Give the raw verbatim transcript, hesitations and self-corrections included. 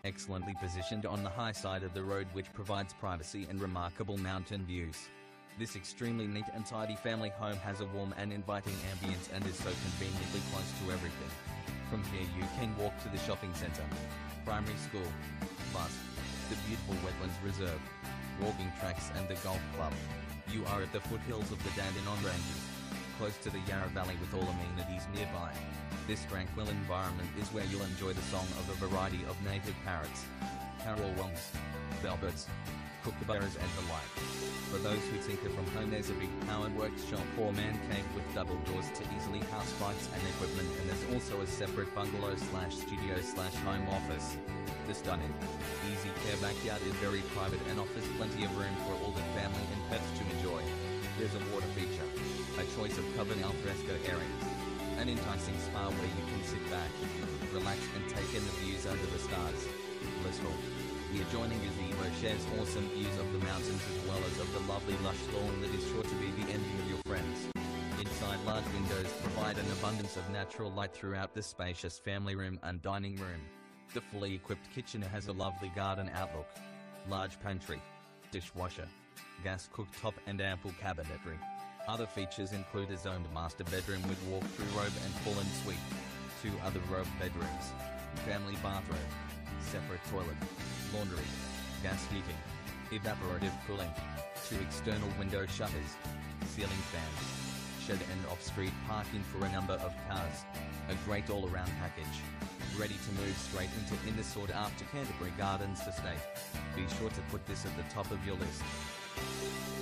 excellently positioned on the high side of the road, which provides privacy and remarkable mountain views. This extremely neat and tidy family home has a warm and inviting ambience and is so conveniently close to everything. From here you can walk to the shopping centre, primary school, plus the beautiful wetlands reserve, walking tracks and the golf club. You are at the foothills of the Dandenong Ranges, close to the Yarra Valley with all amenities nearby. This tranquil environment is where you'll enjoy the song of a variety of native parrots, carrawongs, bellbirds, kookaburras and the like. For those who tinker from home, there's a big powered workshop or man cave with double doors to easily house bikes and equipment, and there's also a separate bungalow slash studio slash home office. The stunning, easy care backyard is very private and offers plenty of room for all the family and pets to enjoy. There's a water feature, a choice of covered alfresco areas, an enticing spa where you can sit back, relax and take in the views under the stars. Blissful. The adjoining gazebo shares awesome views of the mountains as well as of the lovely lush lawn that is sure to be the envy of your friends. Inside, large windows provide an abundance of natural light throughout the spacious family room and dining room. The fully equipped kitchen has a lovely garden outlook, large pantry, dishwasher, gas cooktop and ample cabinetry. Other features include a zoned master bedroom with walk-through robe and full ensuite, two other robe bedrooms, family bathroom, separate toilet, laundry, gas heating, evaporative cooling, two external window shutters, ceiling fans, shed and off-street parking for a number of cars. A great all-around package, ready to move straight into in the sought-after Canterbury Gardens estate. Be sure to put this at the top of your list.